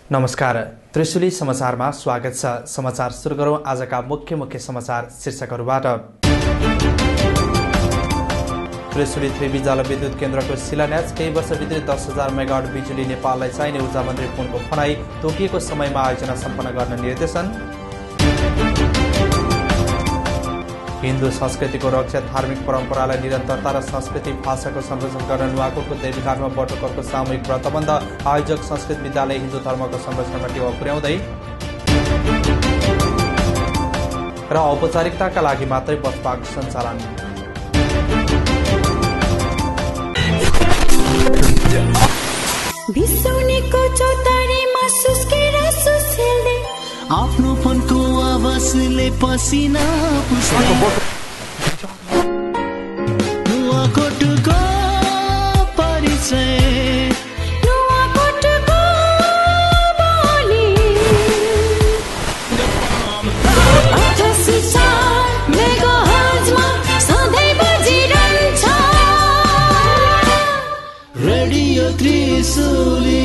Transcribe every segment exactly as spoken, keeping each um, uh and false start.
नमस्कार, त्रिशुली समाचारमा स्वागत छ। समाचार सुरु गरौँ आजका मुख्य मुख्य समाचार शीर्षकहरूबाट। त्रिशुली थ्री जलविद्युत केन्द्रको शिलान्यास। केही वर्षभित्रै दस हजार मेगावाट बिजुली नेपाललाई चाहिने ऊर्जा मन्त्री पुनको भनाई। तोकिएको समयमा आयोजना सम्पन्न गर्न निर्देशन। हिन्दू संस्कृतिको रक्षा, धार्मिक परम्परालाई निरन्तरता र संस्कृति भाषाको संरक्षण गर्न नुवाकोटको देवीघाटमा बटुकरको सामूहिक व्रतबन्ध। आयोजक संस्कृत विद्यालय हिन्दू धर्मको संरक्षणमा टेवा पुर्याउँदै र औपचारिकताका लागि मात्रै बसपार्क सञ्चालन। आफ्नो फोनको आवाजले पसिना नुवाकोटको परिचय नुवाकोटको बोली अठासी चार मेगाहर्जमा सधैँ बजिरहन्छ रेडियो त्रिशुली।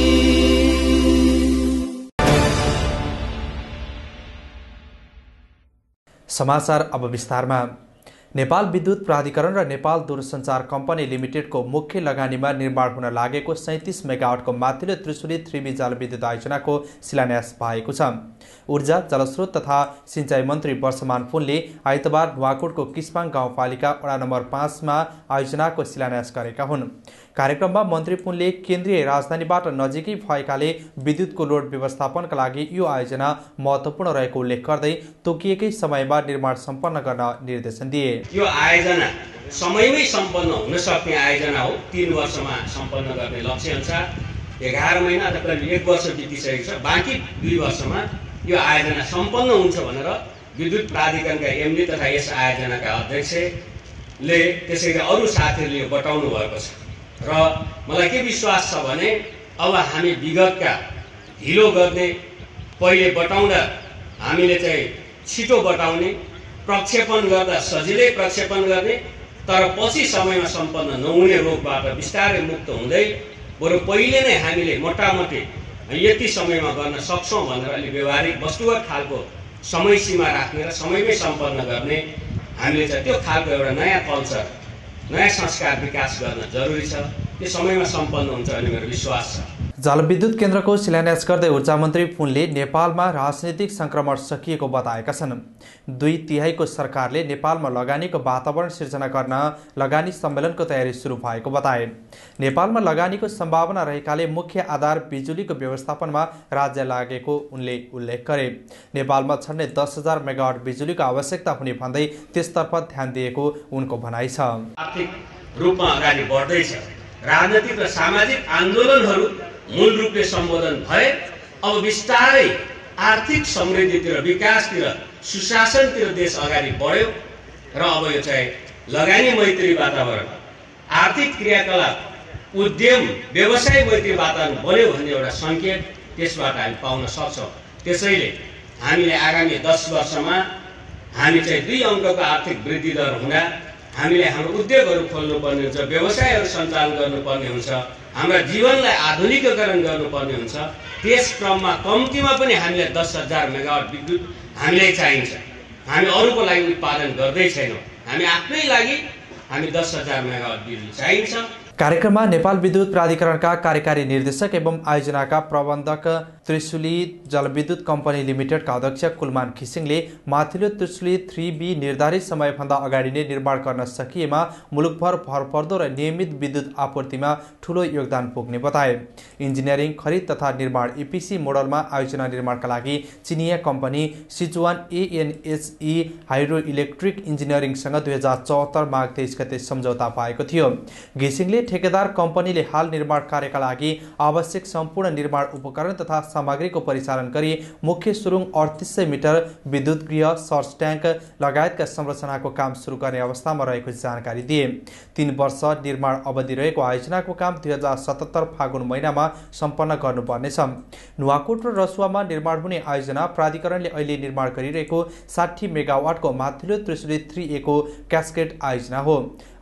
समाचार अब विस्तारमा। नेपाल विद्युत प्राधिकरण र नेपाल दूरसञ्चार कम्पनी लिमिटेडको मुख्य लगानीमा निर्माण हुन लागेको सैंतीस मेगावाटको माथिल्लो त्रिशुली थ्री जलविद्युत आयोजनाको शिलान्यास भएको छ। ऊर्जा, जलस्रोत तथा सिंचाई मन्त्री वर्षमान पुनले आइतबार नुवाकोटको किस्पाङ गाउँपालिका वडा नम्बर पाँचमा आयोजनाको शिलान्यास गरेका हुन्। कार्यक्रममा मन्त्री पुनले केन्द्रीय राजधानीबाट नजिकै भएकाले विद्युतको लोड व्यवस्थापनका लागि यो आयोजना महत्त्वपूर्ण रहेको उल्लेख गर्दै तोकिएकै समयमा निर्माण सम्पन्न गर्न निर्देशन दिए। यो आयोजना समयमै सम्पन्न हुन सक्ने आयोजना हो। तीन वर्षमा सम्पन्न गर्ने लक्ष्य अनुसार एघार महिना अथवा करिब एक वर्ष बितिसकेको छ। बाँकी दुई वर्षमा यो आयोजना सम्पन्न हुन्छ भनेर विद्युत प्राधिकरणका एमडी तथा यस आयोजनाका अध्यक्षले त्यसैले अरू साथीहरूले यो बताउनु भएको छ र मलाई के विश्वास छ भने अब हामी विगतका ढिलो गर्ने, पहिले बताउँदा हामीले चाहिँ छिटो बताउने, प्रक्षेपण गर्दा सजिलै प्रक्षेपण गर्ने तर पछि समयमा सम्पन्न नहुने रोगबाट बिस्तारै मुक्त हुँदै बरु पहिले नै हामीले मोटामोटी यति समयमा गर्न सक्छौँ भनेर अलि व्यवहारिक वस्तुगत खालको समय सीमा राख्ने र समयमै सम्पन्न गर्ने हामीले चाहिँ त्यो खालको एउटा नयाँ कल्चर, नयाँ संस्कार विकास गर्न जरुरी छ। त्यो समयमा सम्पन्न हुन्छ भन्ने मेरो विश्वास छ। जलविद्युत केन्द्रको शिलान्यास गर्दै ऊर्जा मन्त्री पुनले नेपालमा राजनीतिक संक्रमण सकिएको बताएका छन्। दुई तिहाईको सरकारले नेपालमा लगानीको वातावरण सिर्जना गर्न लगानी सम्मेलनको तयारी सुरु भएको बताए। नेपालमा लगानीको सम्भावना रहेकाले मुख्य आधार बिजुलीको व्यवस्थापनमा राज्य लागेको उनले उल्लेख गरे। नेपालमा छन्ने दस हजार मेगावाट बिजुलीको आवश्यकता हुने भन्दै त्यसतर्फ ध्यान दिएको उनको भनाइ छ। आर्थिक रूपमा अगाडि बढ्दैछ। राजनीतिक र सामाजिक आन्दोलनहरू मूल रूपले सम्बोधन भए अब बिस्तारै आर्थिक समृद्धितिर, विकासतिर, सुशासनतिर देश अगाडि बढ्यो र अब यो चाहिँ लगानी मैत्री वातावरण, आर्थिक क्रियाकलाप, उद्यम, व्यवसाय मैत्री वातावरण बन्यो भन्ने एउटा सङ्केत त्यसबाट हामी पाउन सक्छौँ। त्यसैले हामीले आगामी दस वर्षमा हामी चाहिँ दुई अङ्कको आर्थिक वृद्धि दर हुँदा हामीले हाम्रो उद्योगहरू खोल्नुपर्ने हुन्छ, व्यवसायहरू सञ्चालन गर्नुपर्ने हुन्छ, हाम्रा जीवनलाई आधुनिकीकरण गर्नुपर्ने हुन्छ। त्यस क्रममा कम्तीमा पनि हामीले दस हजार मेगावाट विद्युत हामीलाई चाहिन्छ। हामी अरूको लागि उत्पादन गर्दै छैनौँ, हामी आफ्नै लागि हामी दस हजार मेगावाट बिजुली चाहिन्छ। कार्यक्रममा नेपाल विद्युत प्राधिकरणका कार्यकारी निर्देशक एवं आयोजनाका प्रबन्धक त्रिशुली जलविद्युत कम्पनी लिमिटेडका अध्यक्ष कुलमान खिसिङले माथिल्लो त्रिशुली थ्री बी निर्धारित समयभन्दा अगाडि नै निर्माण गर्न सकिएमा मुलुकभर भरपर्दो र नियमित विद्युत आपूर्तिमा ठूलो योगदान पुग्ने बताए। इन्जिनियरिङ, खरिद तथा निर्माण इपिसी मोडलमा आयोजना निर्माणका लागि चिनिया company Sichuan ANHE hydro electric इन्जिनियरिङसँग दुई हजार चौहत्तर माघ तेइस गते सम्झौता भएको थियो। घिसिङले ठेकेदार कम्पनीले हाल निर्माण कार्यका लागि आवश्यक सम्पूर्ण निर्माण उपकरण तथा सामग्रीको परिचालन गरी मुख्य सुरुङ अडतिस सय मिटर विद्युत गृह, सर्च ट्याङ्क लगायतका संरचनाको काम सुरु गर्ने अवस्थामा रहेको जानकारी दिए। तीन वर्ष निर्माण अवधि रहेको आयोजनाको काम दुई हजार सतहत्तर फागुन महिनामा सम्पन्न गर्नुपर्नेछ। नुवाकोट र रसुवामा निर्माण हुने आयोजना प्राधिकरणले अहिले निर्माण गरिरहेको साठी मेगावाटको माथिल्लो त्रिशुली थ्री ए को क्यास्केड आयोजना हो।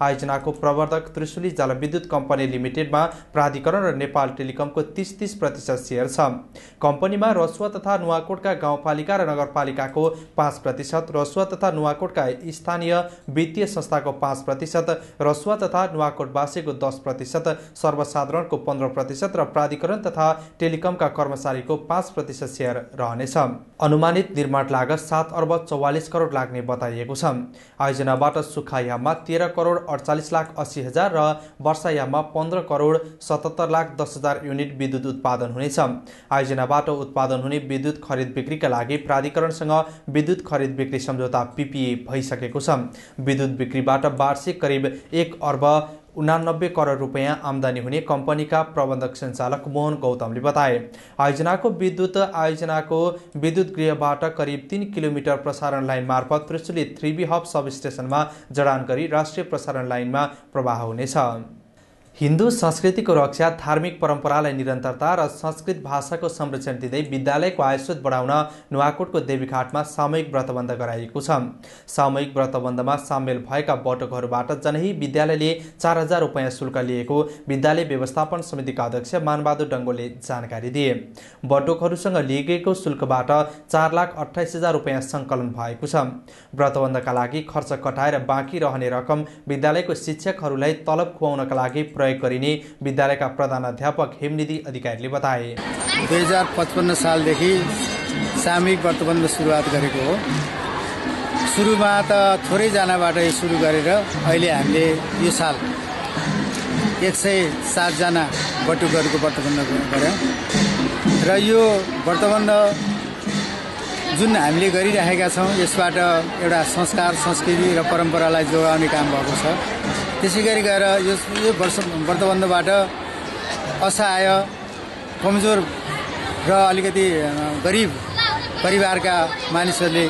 आयोजनाको प्रवर्धक त्रिशुली जलविद्युत कम्पनी लिमिटेडमा प्राधिकरण र नेपाल टेलिकमको तीस तीस प्रतिशत सेयर छ। कम्पनीमा रसुवा तथा नुवाकोटका गाउँपालिका र नगरपालिकाको पाँच प्रतिशत, रसुवा तथा नुवाकोटका स्थानीय वित्तीय संस्थाको पाँच प्रतिशत, रसुवा तथा नुवाकोटवासीको दस प्रतिशत, सर्वसाधारणको पन्ध्र प्रतिशत र प्राधिकरण तथा टेलिकमका कर्मचारीको पाँच प्रतिशत सेयर रहनेछ। अनुमानित निर्माण लागत सात अर्ब चौवालिस करोड लाग्ने बताइएको छ। आयोजनाबाट सुक्खायाममा तेह्र करोड अडचालिस लाख अस्सी हजार र वर्षायाममा पन्ध्र करोड सतहत्तर लाख दस हजार युनिट विद्युत उत्पादन हुनेछ। आयोजनाबाट उत्पादन हुने विद्युत खरिद बिक्रीका लागि प्राधिकरणसँग विद्युत खरिद बिक्री सम्झौता पीपीए भइसकेको छ। विद्युत बिक्रीबाट वार्षिक करिब एक अर्ब उनानब्बे करोड रुपियाँ आमदानी हुने कम्पनीका प्रबन्धक सञ्चालक मोहन गौतमले बताए। आयोजनाको विद्युत आयोजनाको विद्युत गृहबाट करिब तीन किलोमिटर प्रसारण लाइन मार्फत Trishuli three B hub sub स्टेशनमा जडान गरी राष्ट्रिय प्रसारण लाइनमा प्रवाह हुनेछ। हिन्दू संस्कृतिको रक्षा, धार्मिक परम्परालाई निरन्तरता र संस्कृत भाषाको संरक्षण दिँदै विद्यालयको आयस्रोत बढाउन नुवाकोटको देवीघाटमा सामूहिक व्रतबन्ध गराइएको छ। सामूहिक व्रतबन्धमा सामेल भएका बटुकहरूबाट जनही विद्यालयले चार हजार रुपियाँ शुल्क लिएको विद्यालय व्यवस्थापन समितिका अध्यक्ष मानबहादुर डङ्गोले जानकारी दिए। बटुकहरूसँग लिएको शुल्कबाट चार लाख अठाइस हजार रुपियाँ सङ्कलन भएको छ। व्रतबन्धका लागि खर्च कटाएर बाँकी रहने रकम विद्यालयको शिक्षकहरूलाई तलब खुवाउनका लागि प्रयोग गरिने विद्यालयका प्रधानाध्यापक हेमनिधि अधिकारीले बताए। दुई हजार पचपन्न सालदेखि सामूहिक व्रतबन्ध सुरुवात गरेको हो। सुरुमा त थोरैजनाबाट सुरु गरेर अहिले हामीले यो साल एक सय सातजना बटुकहरूको व्रतबन्ध गऱ्यौँ र यो व्रतबन्ध जुन हामीले गरिरहेका छौँ यसबाट एउटा संस्कार, संस्कृति र परम्परालाई जोगाउने काम भएको छ। त्यसै गरी गएर यो यो वर्ष व्रतबन्धबाट असहाय, कमजोर र अलिकति गरिब परिवारका मानिसहरूले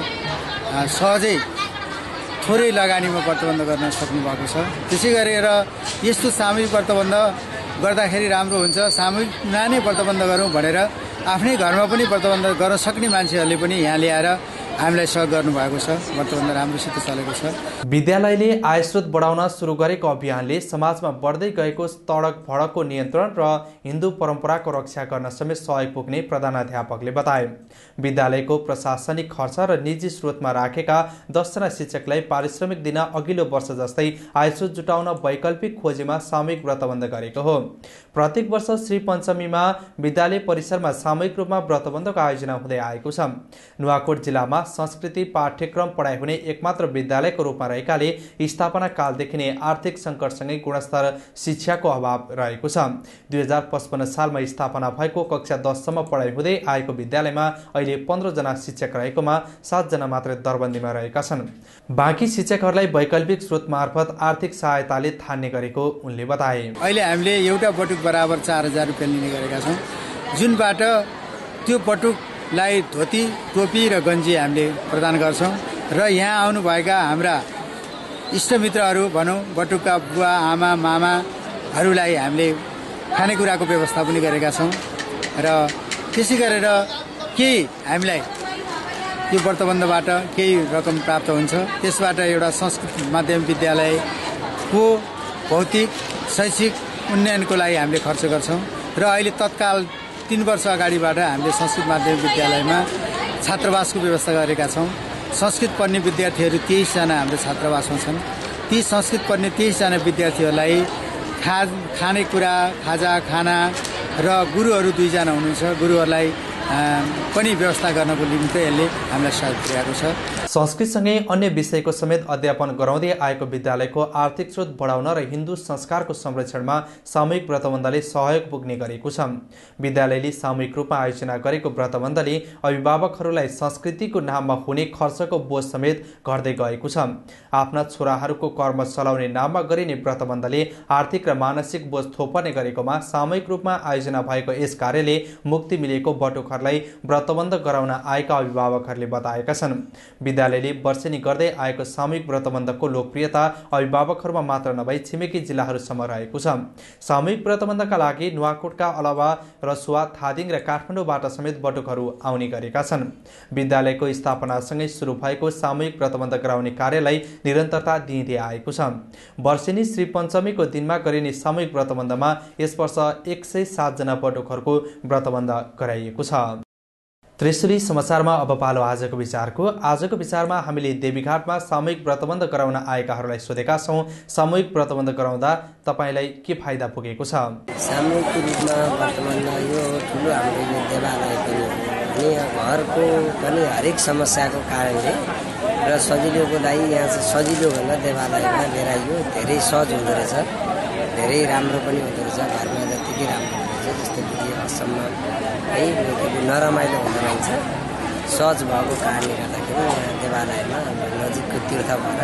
सहजै थोरै लगानीमा व्रतबन्ध गर्न सक्नु भएको छ। त्यसै गरेर यस्तो सामूहिक व्रतबन्ध गर्दाखेरि राम्रो हुन्छ। सामूहिकमा नै व्रतबन्ध गरौँ भनेर आफ्नै घरमा पनि व्रतबन्ध गर्न सक्ने मान्छेहरूले पनि यहाँ ल्याएर हामीलाई सहयोग गर्नुभएको छ। व्रतबन्ध राम्रोसित चलेको छ। विद्यालयले आयस्रोत बढाउन सुरु गरेको अभियानले समाजमा बढ्दै गएको तडक भडकको नियन्त्रण र हिन्दू परम्पराको रक्षा गर्न समेत सहयोग पुग्ने प्रधानाध्यापकले बताए। विद्यालयको प्रशासनिक खर्च र निजी स्रोतमा राखेका दसजना शिक्षकलाई पारिश्रमिक दिन अघिल्लो वर्ष जस्तै आयस्रोत जुटाउन वैकल्पिक खोजीमा सामूहिक व्रतबन्ध गरेको हो। प्रत्येक वर्ष श्री पञ्चमीमा विद्यालय परिसरमा सामूहिक रूपमा व्रतबन्धको आयोजना हुँदै आएको छ। नुवाकोट जिल्लामा संस्कृति पाठ्यक्रम पढाइ हुने एकमात्र विद्यालयको रूपमा रहेकाले स्थापना कालदेखि नै आर्थिक सङ्कटसँगै गुणस्तर शिक्षाको अभाव रहेको छ। दुई हजार पचपन्न सालमा स्थापना भएको कक्षा दससम्म पढाइ हुँदै आएको विद्यालयमा अहिले पन्ध्रजना शिक्षक रहेकोमा सातजना मात्रै दरबन्दीमा रहेका छन्। बाँकी शिक्षकहरूलाई वैकल्पिक स्रोत मार्फत आर्थिक सहायताले थान्ने गरेको उनले बताए। अहिले हामीले एउटा बटुक बराबर चार हजार रुपियाँ लिने गरेका छौँ, जुनबाट त्यो बटुकलाई धोती, टोपी र गन्जी हामीले प्रदान गर्छौँ र यहाँ आउनुभएका हाम्रा इष्टमित्रहरू भनौँ, बटुकका बुवा, आमा, मामाहरूलाई हामीले खानेकुराको व्यवस्था पनि गरेका छौँ र त्यसै गरेर केही हामीलाई यो व्रतबन्धबाट केही रकम प्राप्त हुन्छ। त्यसबाट एउटा संस्कृत माध्यमिक विद्यालयको भौतिक शैक्षिक उन्नयनको लागि हामीले खर्च गर्छौँ र अहिले तत्काल तीन वर्ष अगाडिबाट हामीले संस्कृत माध्यमिक विद्यालयमा छात्रावासको व्यवस्था गरेका छौँ। संस्कृत पढ्ने विद्यार्थीहरू तेइसजना हाम्रो छात्रावासमा छन्। ती संस्कृत पढ्ने तेइसजना विद्यार्थीहरूलाई खा खानेकुरा, खाजा, खाना र गुरुहरू दुईजना हुनुहुन्छ, गुरुहरूलाई पनि व्यवस्था गर्नको निम्ति यसले हामीलाई सहयोग पुर्याएको छ। संस्कृतसँगै अन्य विषयको समेत अध्यापन गराउँदै आएको विद्यालयको आर्थिक स्रोत बढाउन र हिन्दू संस्कारको संरक्षणमा सामूहिक व्रतबन्धले सहयोग पुग्ने गरेको छ। विद्यालयले सामूहिक रूपमा आयोजना गरेको व्रतबन्धले अभिभावकहरूलाई संस्कृतिको नाममा हुने खर्चको बोझ समेत घट्दै गएको छ। आफ्ना छोराहरूको कर्म चलाउने नाममा गरिने व्रतबन्धले आर्थिक र मानसिक बोझ थोपर्ने गरेकोमा सामूहिक रूपमा आयोजना भएको यस कार्यले मुक्ति मिलेको बटुकहरूलाई नानीहरूलाई व्रतबन्ध गराउन आएका अभिभावकहरूले बताएका छन्। विद्यालयले वर्षेनी गर्दै आएको सामूहिक व्रतबन्धको लोकप्रियता अभिभावकहरूमा मात्र नभई छिमेकी जिल्लाहरूसम्म रहेको छ। सामूहिक व्रतबन्धका लागि नुवाकोटका अलावा रसुवा, धादिङ र काठमाडौँबाट समेत बटुकहरू आउने गरेका छन्। विद्यालयको स्थापनासँगै सुरु भएको सामूहिक व्रतबन्ध गराउने कार्यलाई निरन्तरता दिइँदै आएको छ। वर्षेनी श्री पञ्चमीको दिनमा गरिने सामूहिक व्रतबन्धमा यस वर्ष एक सय सातजना बटुकहरूको व्रतबन्ध गराइएको छ। त्रिशुली समाचारमा अब पालो आजको विचारको। आजको विचारमा हामीले देवीघाटमा सामूहिक व्रतबन्ध गराउन आएकाहरूलाई सोधेका छौँ, सामूहिक व्रतबन्ध गराउँदा तपाईँलाई के फाइदा पुगेको छ? सामूहिक रूपमा व्रतबन्ध यो ठुलो हाम्रो यो देवालय पनि अनि घरको पनि हरेक समस्याको कारणले र सजिलोको लागि यहाँ चाहिँ सजिलो भन्दा देवालयमा लिएर यो धेरै सहज हुँदो रहेछ, धेरै राम्रो पनि हुँदो रहेछ। घरमा जतिकै राम्रो हुँदो रहेछ जस्तो विधि असम्म है नरमाइलो हुँदो रहेछ। सहज भएको कारणले गर्दाखेरि यहाँ देवालयमा नजिकको तीर्थ भएर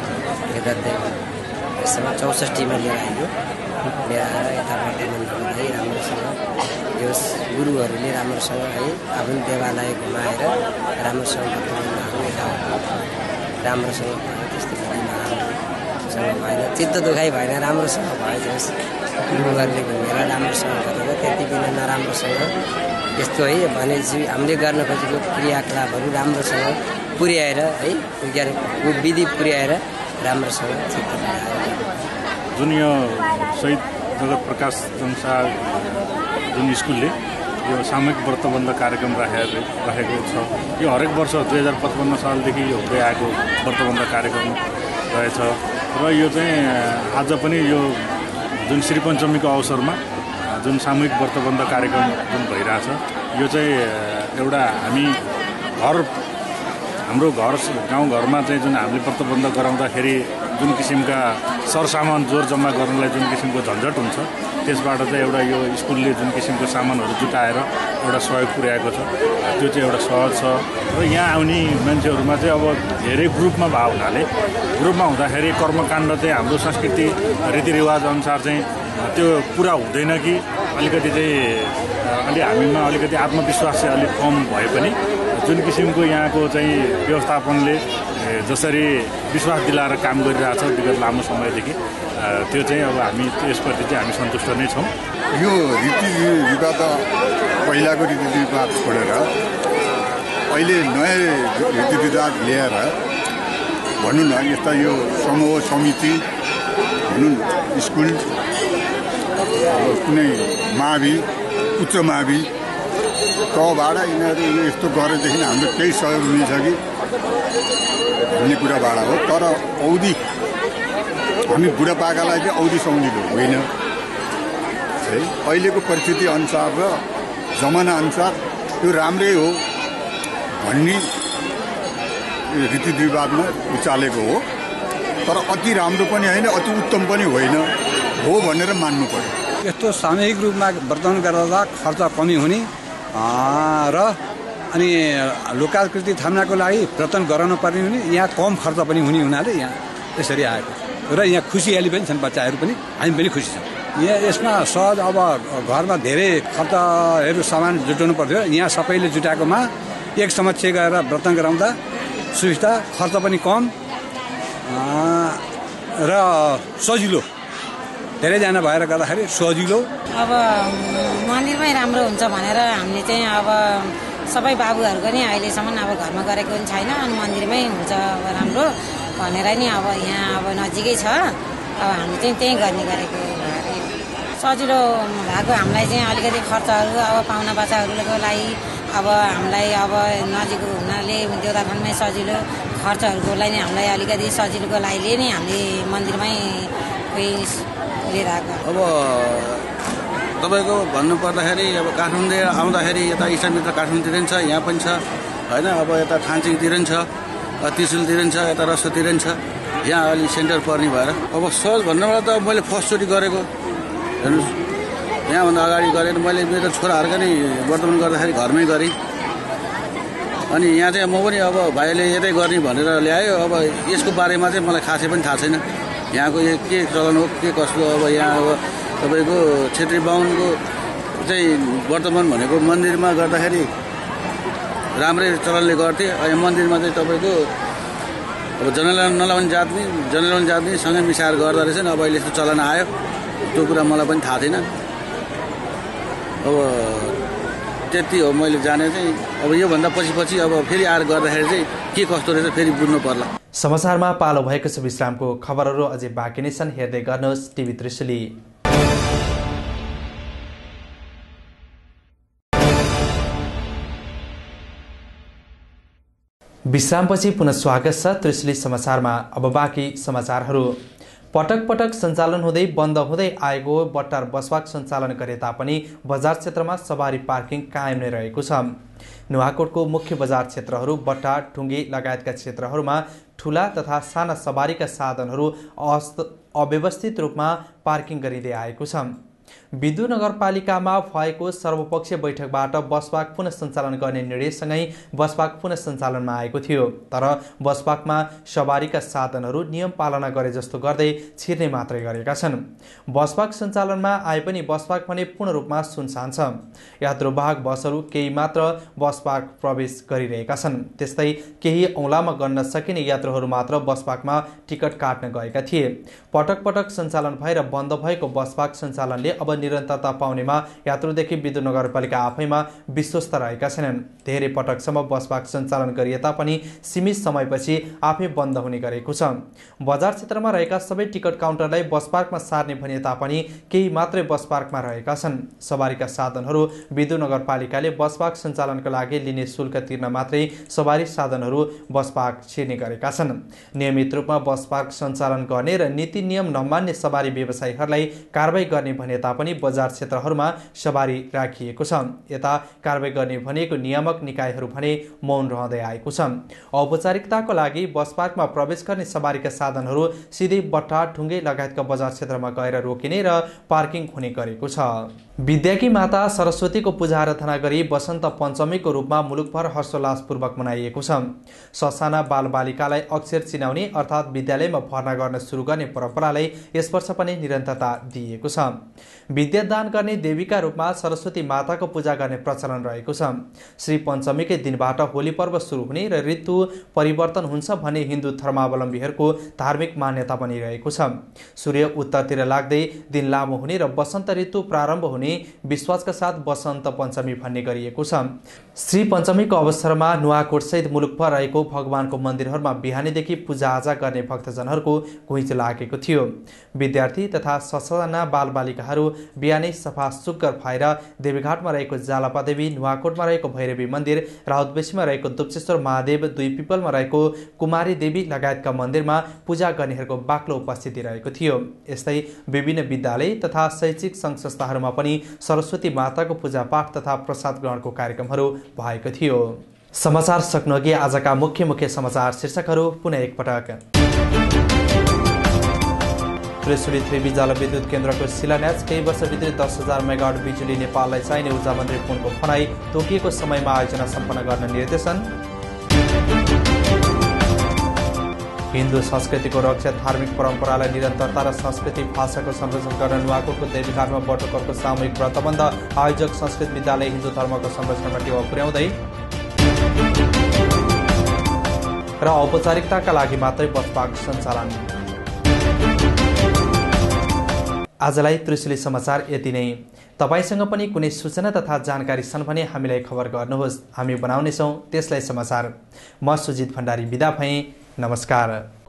हेर्दै यसमा चौसठीमा लिएर आइयो, लिएर आएर यता व्रतबन्ध गर्दै राम्रोसँग यो गुरुहरूले राम्रोसँग है आफ्नो देवालय घुमाएर राम्रोसँग व्रतबन्धहरू यताउता राम्रोसँग भयो। त्यस्तो विधिमा राम्रोसँग भएन, चित्त दुखाइ भएन, राम्रोसँग भयो। जस गुरुहरूले घुमेर राम्रोसँग गरेर त्यति बिना नराम्रोसँग यस्तो है भनेपछि हामीले गर्न खोजेको क्रियाकलापहरू राम्रोसँग पुर्याएर है विधि पुर्याएर राम्रोसँग चित्त बुझाएर जुन यो शहीद जगत प्रकाश संसार जुन स्कुलले यो सामूहिक व्रतबन्ध कार्यक्रम राखेको राखेको छ। यो हरेक वर्ष दुई हजार पचपन्न सालदेखि यो हुँदै आएको व्रतबन्ध कार्यक्रम रहेछ र यो चाहिँ आज पनि यो जुन श्री पञ्चमीको अवसरमा जुन सामूहिक व्रतबन्ध कार्यक्रम जुन भइरहेछ यो चाहिँ एउटा हामी घर हाम्रो घर गाउँघरमा चाहिँ जुन हामीले व्रतबन्ध गराउँदाखेरि जुन किसिमका सरसामान जोर जम्मा गर्नलाई जुन किसिमको झन्झट हुन्छ त्यसबाट चाहिँ एउटा यो स्कुलले जुन किसिमको सामानहरू जुटाएर एउटा सहयोग पुर्याएको छ त्यो चाहिँ एउटा सहज छ। र यहाँ आउने मान्छेहरूमा चाहिँ अब धेरै ग्रुपमा भएको हुनाले ग्रुपमा हुँदाखेरि कर्मकाण्ड चाहिँ हाम्रो संस्कृति रीतिरिवाज अनुसार चाहिँ त्यो पुरा हुँदैन कि अलिकति चाहिँ अलि हामीमा अलिकति आत्मविश्वास चाहिँ अलिक कम भए पनि जुन किसिमको यहाँको चाहिँ व्यवस्थापनले जसरी विश्वास दिलाएर काम गरिरहेछ विगत लामो समयदेखि त्यो चाहिँ अब हामी यसप्रति चाहिँ हामी सन्तुष्ट नै छौँ। यो रीतिरिवाज पहिलाको रीतिरिवाज छोडेर अहिले नयाँ रीतिरिवाज ल्याएर भनौँ न यस्ता यो समूह समिति भनौँ स्कुल कुनै मावि उच्च मावि तबाट यिनीहरू यस्तो गरेदेखि हाम्रो केही सहयोग मिल्छ कि भन्ने कुराबाट हो। तर औधी हामी बुढापाकालाई चाहिँ औधी सौजिलो होइन है। अहिलेको परिस्थिति अनुसार र जमाना अनुसार यो राम्रै हो भन्ने रीतिरिवाजमा उचालेको हो। तर अति राम्रो पनि होइन, अति उत्तम पनि होइन, हो भनेर मान्नु पर्यो। यस्तो सामूहिक रूपमा व्रतबन्ध गर्दा खर्च कमी हुने र अनि लोकाकृति थाम्नको लागि व्रतन गराउन पर्ने हुने, यहाँ कम खर्च पनि हुने हुनाले यहाँ यसरी आएको र यहाँ खुसियाली पनि छन्, बच्चाहरू पनि हामी पनि खुसी छौँ। यहाँ यसमा सहज अब घरमा धेरै खर्चहरू सामान जुटाउनु पर्थ्यो, यहाँ सबैले जुटाएकोमा एक समक्ष गएर व्रतन गराउँदा सुविस्ता, खर्च पनि कम र सजिलो, धेरैजना भएर गर्दाखेरि सजिलो। अब मन्दिरमै राम्रो हुन्छ भनेर हामीले चाहिँ अब सबै बाबुहरूको नि अहिलेसम्म अब घरमा गरेको पनि छैन, अनि मन्दिरमै हुन्छ अब राम्रो भनेर नि अब यहाँ अब नजिकै छ, अब हामी चाहिँ त्यहीँ गर्ने गरेको सजिलो भएको हामीलाई चाहिँ अलिकति खर्चहरू अब पाहुना बच्चाहरूको लागि अब हामीलाई अब नजिक हुनाले देउताखानमै सजिलो, खर्चहरूको लागि हामीलाई अलिकति सजिलोको लागि नै हामीले मन्दिरमै लिएर आएको। अब तपाईँको भन्नुपर्दाखेरि अब काठमाडौँ आउँदाखेरि यता इष्टमित्र काठमाडौँतिर पनि छ, यहाँ पनि छ होइन। अब यता थानचिङतिर पनि छ, त्रिशुलतिर पनि छ, यता रसोतिर पनि छ, यहाँ अलि सेन्टर पर्ने भएर अब सहज भन्नुबाट त मैले फर्स्टचोटि गरेको हेर्नुहोस्। यहाँभन्दा अगाडि गरेर मैले मेरो छोराहरूको नि वर्तमान गर्दाखेरि घरमै गरेँ, अनि यहाँ चाहिँ म पनि अब भाइले यतै गर्ने भनेर ल्यायो। अब यसको बारेमा चाहिँ मलाई खासै पनि थाहा छैन, यहाँको यो के चलन हो के कस्तो। अब यहाँ अब तपाईँको छेत्री बाहुनको चाहिँ वर्तमान भनेको मन्दिरमा गर्दाखेरि राम्रै चलनले गर्थे। यो मन्दिरमा चाहिँ तपाईँको अब जनरल नलाउने जातनी जनरल जातनी सँगै मिसाएर गर्दो रहेछन्। अब अहिले यस्तो चलन आयो, त्यो कुरा मलाई पनि थाहा थिएन। अब त्यति हो मैले जाने चाहिँ। अब योभन्दा पछि पछि अब फेरि आएर गर्दाखेरि चाहिँ के कस्तो रहेछ फेरि बुझ्नु पर्ला। समाचारमा पालो भएको छ विश्रामको। खबरहरू अझै बाँकी नै छन्, हेर्दै गर्नुहोस् टिभी त्रिशुली। विश्रामपछि पुनः स्वागत छ त्रिशुली समाचारमा। अब बाँकी समाचारहरू। पटक पटक सञ्चालन हुँदै बन्द हुँदै आएको बट्टार बसवाक सञ्चालन गरे तापनि बजार क्षेत्रमा सवारी पार्किङ कायम नै रहेको छ। नुवाकोटको मुख्य बजार क्षेत्रहरू बट्टा टुङ्गे लगायतका क्षेत्रहरूमा ठूला तथा साना सवारीका साधनहरू अव्यवस्थित रूपमा पार्किङ गरिँदै आएको छ। विद्युत नगरपालिकामा भएको सर्वपक्षीय बैठकबाट बसपार्क पुनः सञ्चालन गर्ने निर्णयसँगै बसपार्क पुनः सञ्चालनमा आएको थियो। तर बसपार्कमा सवारीका साधनहरू नियम पालना गरे जस्तो गर्दै छिर्ने मात्रै गरेका छन्। बसपार्क सञ्चालनमा आए पनि बसपार्क भने पूर्ण रूपमा सुनसान छ। यात्रुवाहक बसहरू केही मात्र बसपार्क प्रवेश गरिरहेका छन्। त्यस्तै केही औँलामा गन्न सकिने यात्रुहरू मात्र बसपार्कमा टिकट काट्न गएका थिए। पटक पटक सञ्चालन भएर बन्द भएको बसपार्क सञ्चालनले अब निरन्तरता पाउनेमा यात्रुदेखि विद्युत नगरपालिका आफैमा विश्वस्त रहेका छैनन्। धेरै पटकसम्म बसपार्क सञ्चालन गरिए तापनि सीमित समयपछि आफै बन्द हुने गरेको छ। बजार क्षेत्रमा रहेका सबै टिकट काउन्टरलाई बसपार्कमा सार्ने भने तापनि केही मात्रै बसपार्कमा रहेका छन्। सवारीका साधनहरू विद्युत नगरपालिकाले बसपार्क सञ्चालनका लागि लिने शुल्क तिर्न मात्रै सवारी साधनहरू बसपार्क छिर्ने गरेका छन्। नियमित रूपमा बसपार्क सञ्चालन गर्ने र नीति नियम नमान्ने सवारी व्यवसायीहरूलाई कारबाही गर्ने भने तापनि बजार क्षेत्रहरूमा सवारी राखिएको छ। यता कारबाही गर्ने भनेको नियामक निकायहरू भने मौन रहँदै आएको छ। औपचारिकताको लागि बसपार्कमा प्रवेश गर्ने सवारीका साधनहरू सिधै बट्टा ठुङ्गे लगायतका बजार क्षेत्रमा गएर रोकिने र पार्किङ हुने गरेको छ। विद्याकी माता सरस्वतीको पूजा आराधना गरी वसन्त पञ्चमीको रूपमा मुलुकभर हर्षोल्लासपूर्वक मनाइएको छ। ससाना बालबालिकालाई अक्षर चिनाउने अर्थात् विद्यालयमा भर्ना गर्न सुरु गर्ने परम्परालाई यस वर्ष पनि निरन्तरता दिइएको छ। विद्यादान गर्ने देवीका रूपमा सरस्वती माताको पूजा गर्ने प्रचलन रहेको छ। श्री पञ्चमीकै दिनबाट होली पर्व सुरु हुने र ऋतु परिवर्तन हुन्छ भन्ने हिन्दू धर्मावलम्बीहरूको धार्मिक मान्यता पनि रहेको छ। सूर्य उत्तरतिर लाग्दै दिन लामो हुने र वसन्त ऋतु प्रारम्भ हुने विश्वासका साथ वसन्त पञ्चमी भन्ने गरिएको छ। श्री पञ्चमीको अवसरमा नुवाकोट सहित मुलुकभर रहेको भगवानको मन्दिरहरूमा बिहानीदेखि पूजाआजा गर्ने भक्तजनहरूको घुइँचो लागेको थियो। विद्यार्थी तथा ससाना बालबालिकाहरू बिहानै सफा सुग्घर भएर देवीघाटमा रहेको जालपा देवी, नुवाकोटमा रहेको भैरवी मन्दिर, राउतबेसीमा रहेको दुप्सेश्वर महादेव, दुई पिपलमा रहेको कुमारी देवी लगायतका मन्दिरमा पूजा गर्नेहरूको बाक्लो उपस्थिति रहेको थियो। यस्तै विभिन्न विद्यालय तथा शैक्षिक सङ्घ संस्थाहरूमा पनि सरस्वती माताको पूजापाठ तथा प्रसाद ग्रहणको कार्यक्रमहरू भएको थियो। समाचार सक्नुअघि आजका मुख्य मुख्य समाचार शीर्षकहरू पुनः एकपटक। त्रिशुली थ्री जलविद्युत केन्द्रको शिलान्यास, केही वर्षभित्रै दस हजार मेगावाट बिजुली नेपाललाई चाहिने ऊर्जा मन्त्री पुनको भनाई, तोकिएको समयमा आयोजना सम्पन्न गर्न निर्देशन। हिन्दू संस्कृतिको रक्षा, धार्मिक परम्परालाई निरन्तरता र संस्कृति भाषाको संरक्षण गर्न नुवाकोटको देवीघाटमा बटुकरको सामूहिक व्रतबन्ध, आयोजक संस्कृत विद्यालय हिन्दू धर्मको संरक्षणमा टेवा पुर्याउँदै। र औपचारिकताका लागि मात्रै बसपार्क सञ्चालन। आजलाई त्रिशुली समाचार यति नै। तपाईसँग पनि कुनै सूचना तथा जानकारी छन् भने हामीलाई खबर गर्नुहोस्, हामी बनाउनेछौँ त्यसलाई समाचार। म सुजित भण्डारी बिदा भएँ। नमस्कार।